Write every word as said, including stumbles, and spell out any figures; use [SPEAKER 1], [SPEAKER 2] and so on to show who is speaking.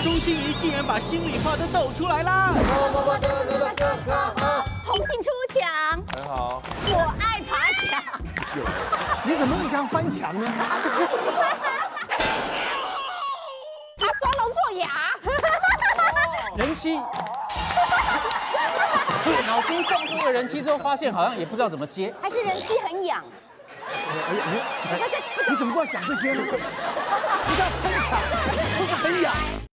[SPEAKER 1] 钟欣怡竟然把心里话都抖出来啦！
[SPEAKER 2] 红杏出墙，
[SPEAKER 3] 很好。
[SPEAKER 2] 我爱爬墙。
[SPEAKER 4] 你怎么那么想翻墙呢？
[SPEAKER 2] 他双龙做哑。
[SPEAKER 1] 人妻，脑筋蹦出一个人妻之后，发现好像也不知道怎么接。
[SPEAKER 2] 还是人妻很痒。
[SPEAKER 4] 哎呀哎呀，你怎么都要想这些呢？你要翻墙，就是很痒。